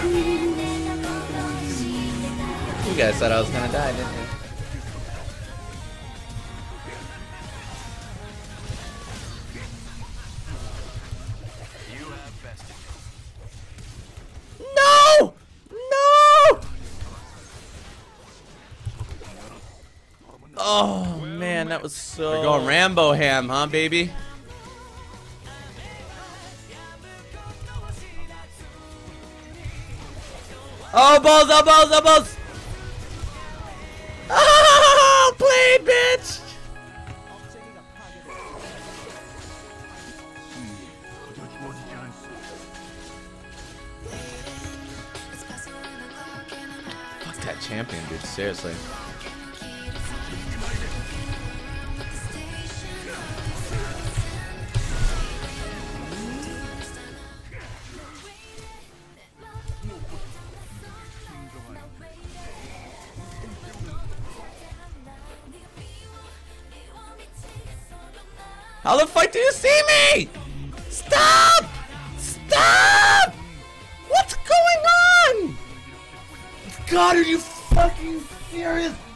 You guys thought I was gonna die, didn't you? No! No! Oh man, that was so. We're going Rambo ham, huh, baby? Elbows, elbows, elbows! Oh, play, bitch! Fuck that champion, dude. Seriously. How the fuck do you see me? Stop! Stop! What's going on? God, are you fucking serious?